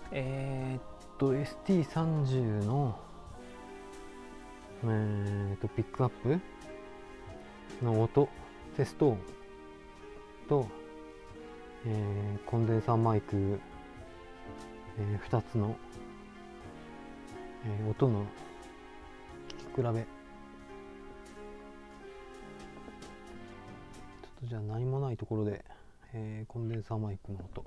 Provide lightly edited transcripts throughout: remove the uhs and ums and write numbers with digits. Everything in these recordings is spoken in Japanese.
ST30 のピックアップの音テストと、コンデンサーマイク、2つの、音の聞き比べ。ちょっとじゃあ何もないところで、コンデンサーマイクの音。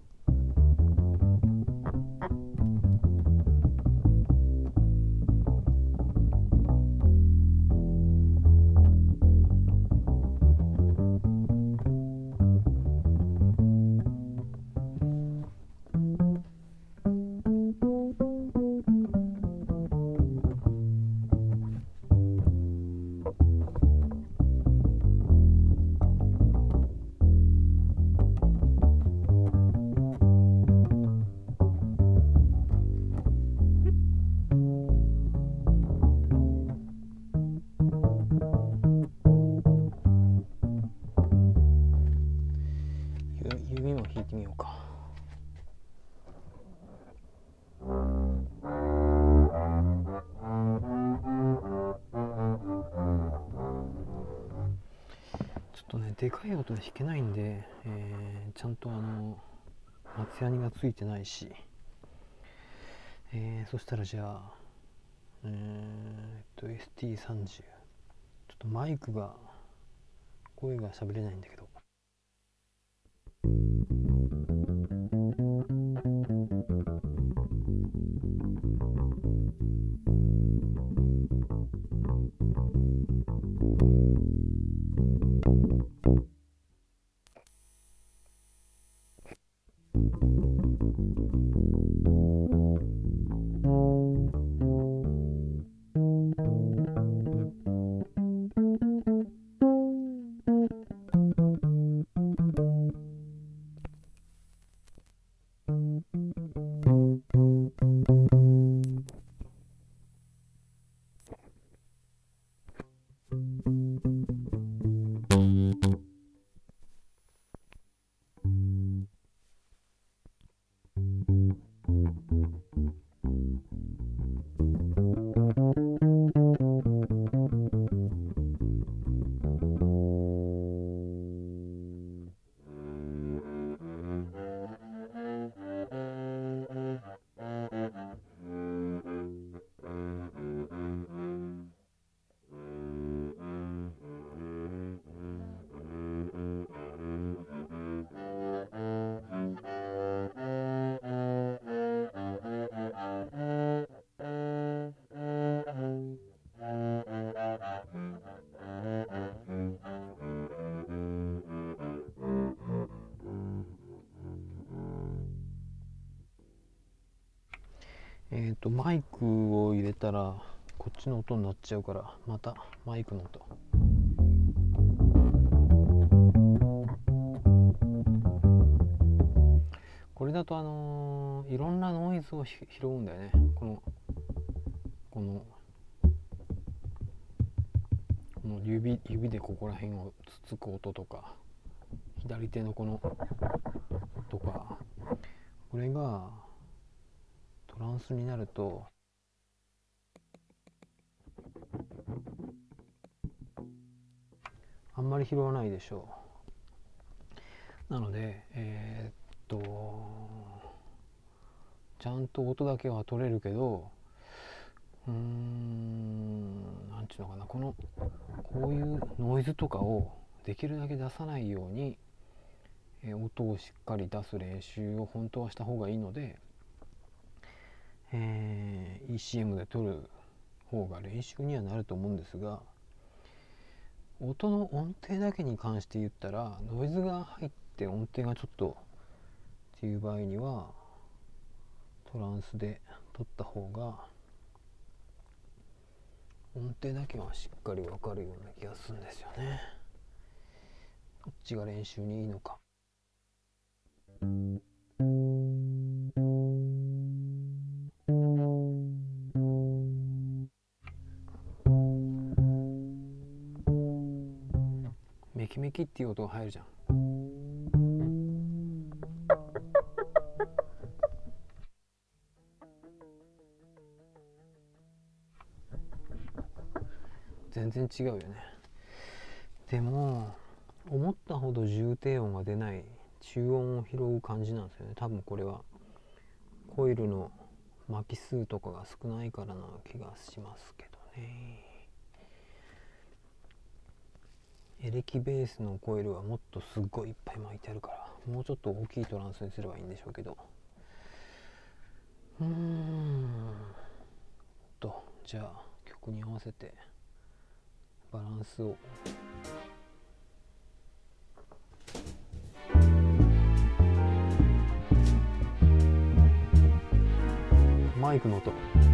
指も弾いてみようか。ちょっとね、でかい音で弾けないんで、ちゃんと松ヤニがついてないし、そしたらじゃあ、ST30 ちょっとマイクが声が喋れないんだけど、マイクを入れたらこっちの音になっちゃうから、またマイクの音。これだといろんなノイズを拾うんだよね。この指でここら辺をつつく音とか、左手のこのとか、これがトランスになるとあんまり拾わないでしょう。なのでちゃんと音だけは取れるけど、なんちゅうのかな、こういうノイズとかをできるだけ出さないように、音をしっかり出す練習を本当はした方がいいので、ECM で撮る方が練習にはなると思うんですが、音の音程だけに関して言ったら、ノイズが入って音程がちょっとっていう場合にはトランスで撮った方が音程だけはしっかり分かるような気がするんですよね。どっちが練習にいいのか。メキメキっていう音が入るじゃん。 全然違うよね。でも思ったほど重低音が出ない中音を拾う感じなんですよね。多分これはコイルの巻き数とかが少ないからな気がしますけどね。エレキベースのコイルはもっとすっごいいっぱい巻いてあるから、もうちょっと大きいトランスにすればいいんでしょうけど。じゃあ曲に合わせてバランスを。マイクの音。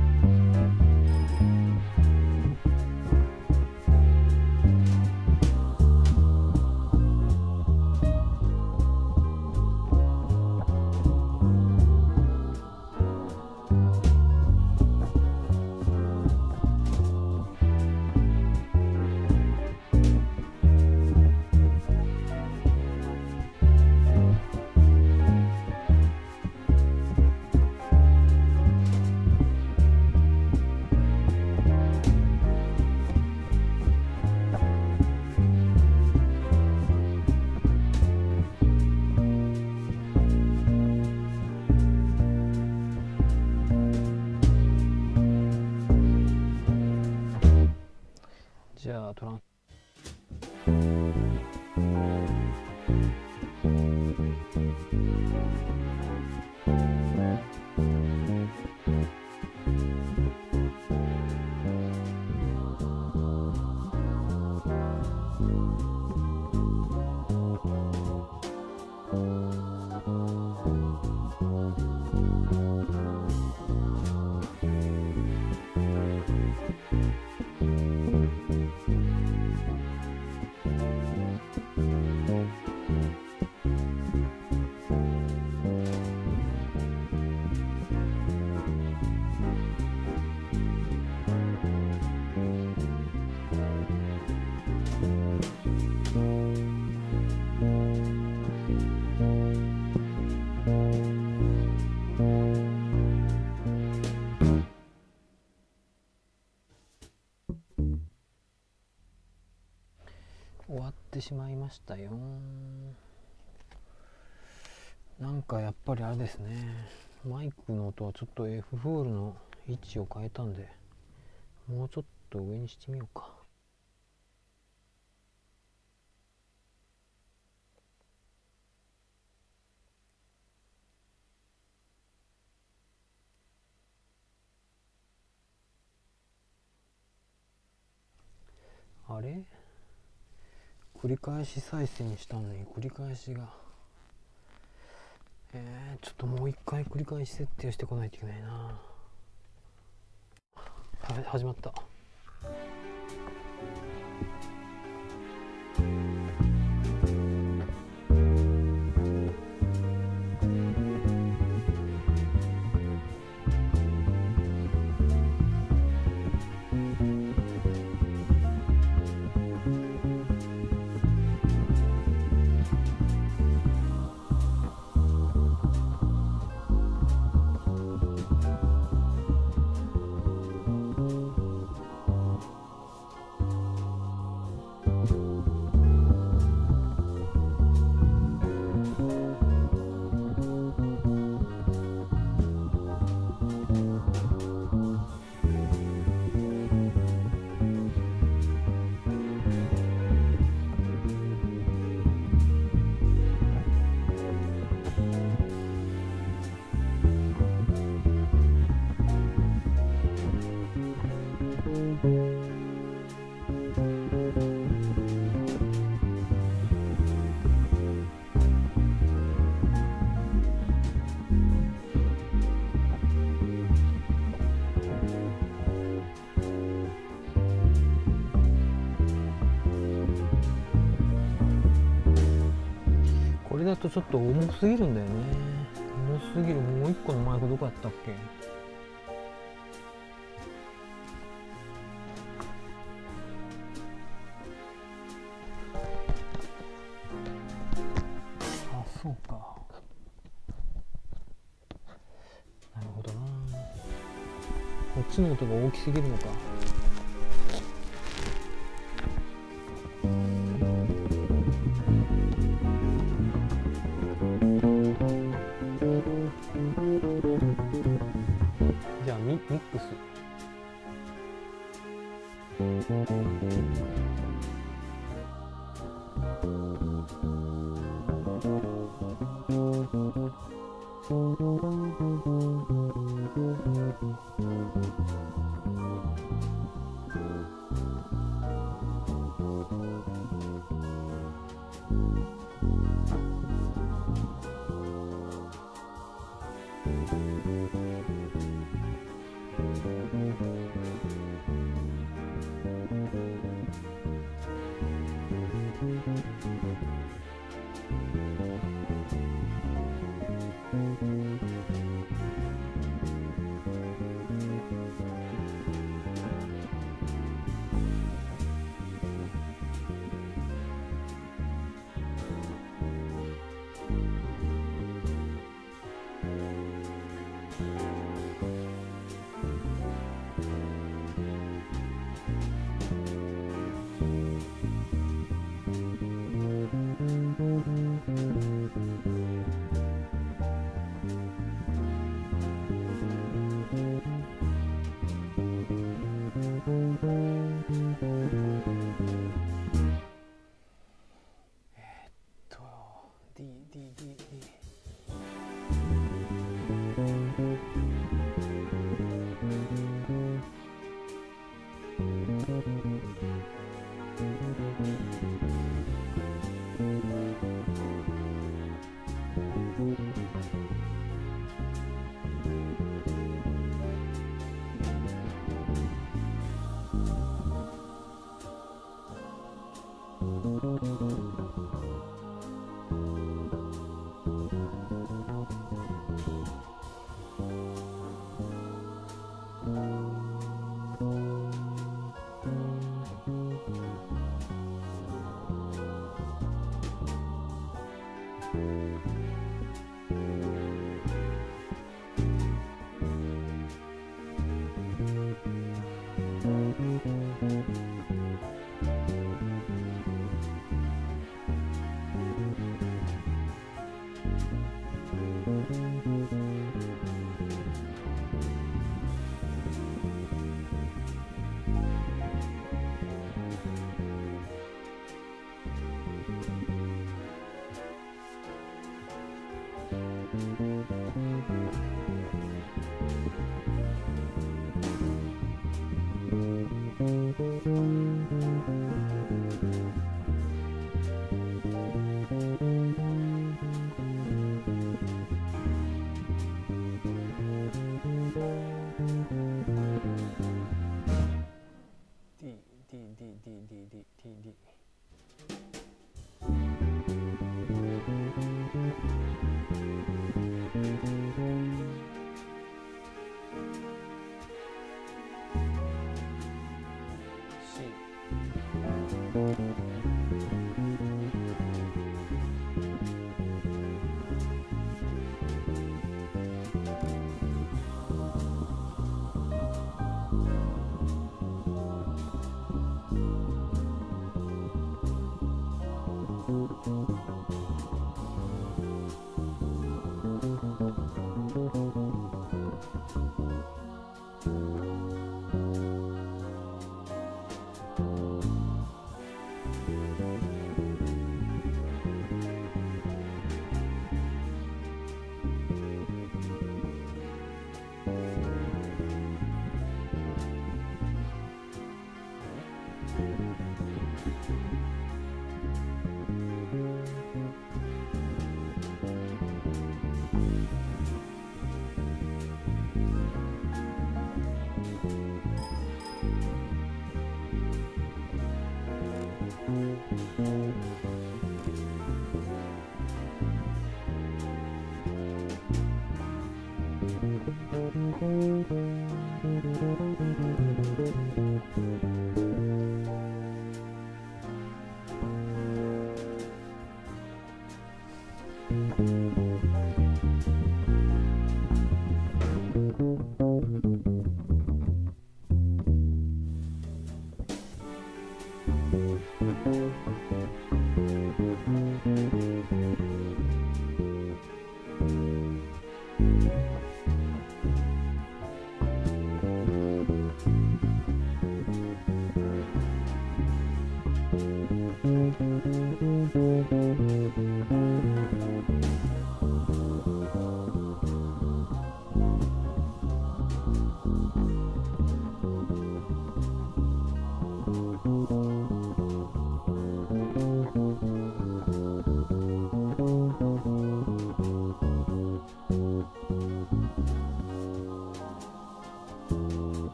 じゃあトラン終わってしまいましたよ。なんかやっぱりあれですね、マイクの音はちょっと F フールの位置を変えたんで、もうちょっと上にしてみようか。あれ、繰り返し再生にしたのに繰り返しがちょっともう一回繰り返し設定してこないといけないな。はい、始まった。これだとちょっと重すぎるんだよね。重すぎる。もう一個のマイクどこやったっけ。あ、そうか。なるほどな。こっちの音が大きすぎるのか。 ミックス。